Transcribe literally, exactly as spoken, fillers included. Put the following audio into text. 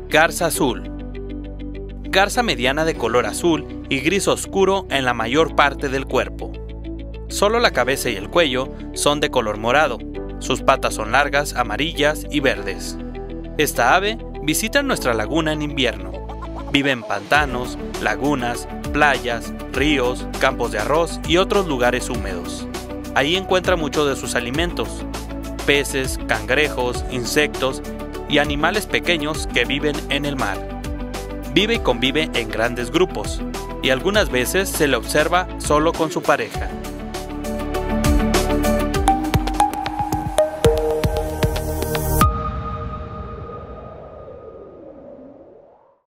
Garza azul. Garza mediana de color azul y gris oscuro en la mayor parte del cuerpo. Solo la cabeza y el cuello son de color morado. Sus patas son largas, amarillas y verdes. Esta ave visita nuestra laguna en invierno. Vive en pantanos, lagunas, playas, ríos, campos de arroz y otros lugares húmedos. Ahí encuentra muchos de sus alimentos: peces, cangrejos, insectos y animales pequeños que viven en el mar. Vive y convive en grandes grupos, y algunas veces se le observa solo con su pareja.